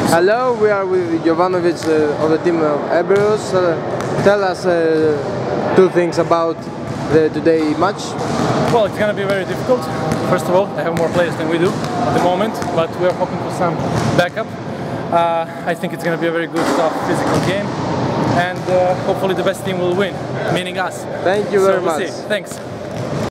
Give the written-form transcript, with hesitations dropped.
Hello, we are with Giovanovic of the team of ebbeiron. Tell us two things about the today match. Well, it's going to be very difficult. First of all, they have more players than we do at the moment, but we are hoping for some backup. I think it's going to be a very good, tough, physical game, and hopefully the best team will win, meaning us. Thank you very much. We'll see. Thanks.